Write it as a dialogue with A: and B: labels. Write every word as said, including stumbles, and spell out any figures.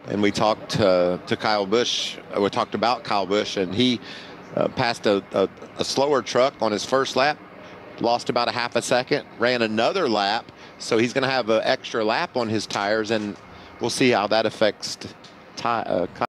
A: and we talked uh, to Kyle Busch. We talked about Kyle Busch, and he uh, passed a, a, a slower truck on his first lap, lost about a half a second, ran another lap, so he's going to have an extra lap on his tires, and we'll see how that affects. Ty, uh,